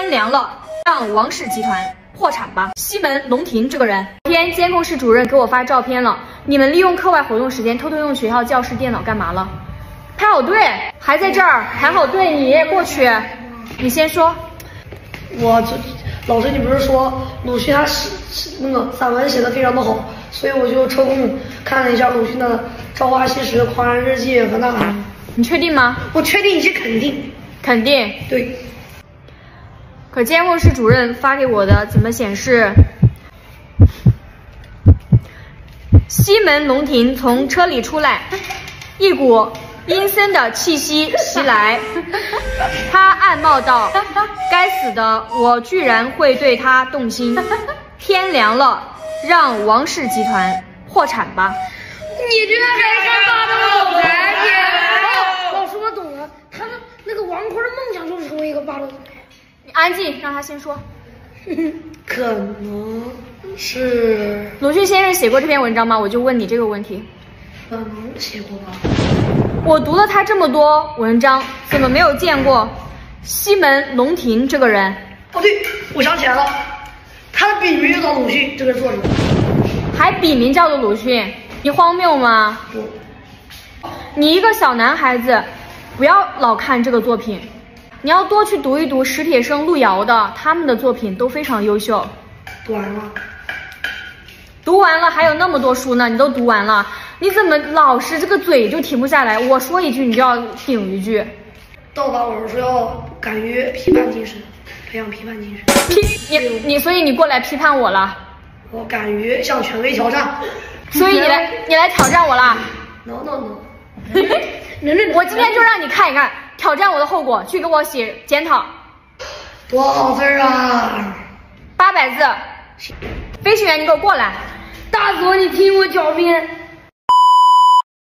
天凉了，让王氏集团破产吧。西门龙庭这个人，昨天监控室主任给我发照片了，你们利用课外活动时间偷偷用学校教室电脑干嘛了？排好队，还在这儿排好队，你过去，你先说。 老师，你不是说鲁迅他那个散文写的非常的好，所以我就抽空看了一下鲁迅的《朝花夕拾》《狂人日记》和《呐喊》。 你确定吗？ 我确定，是肯定。 肯定。 对。 可监控室主任发给我的怎么显示？西门龙庭从车里出来，一股阴森的气息袭来，他暗冒道：“该死的，我居然会对他动心。天凉了，让王氏集团破产吧。” 你居然还敢把他们总裁你！老师，我懂了，他们那个王坤的梦想就是成为一个霸道总裁。 你安静，让他先说。 可能是鲁迅先生写过这篇文章吗？我就问你这个问题。 可能写过吧。 我读了他这么多文章，怎么没有见过西门龙庭这个人？ 哦对，我想起来了，他的笔名叫鲁迅，这个作者。 还笔名叫做鲁迅，你荒谬吗？ 不。 你一个小男孩子，不要老看这个作品，你要多去读一读史铁生、路遥的，他们的作品都非常优秀。 读完了。 读完了，还有那么多书呢，你都读完了，你怎么老是这个嘴就停不下来？我说一句，你就要顶一句。 道法老师说要敢于批判精神，培养批判精神。 你，所以你过来批判我了？ 我敢于向权威挑战。 所以你来挑战我啦 ？No。 我今天就让你看一看挑战我的后果，去给我写检讨。 多少字啊 ？800字。飞行员，你给我过来。 大佐，你听我狡辩。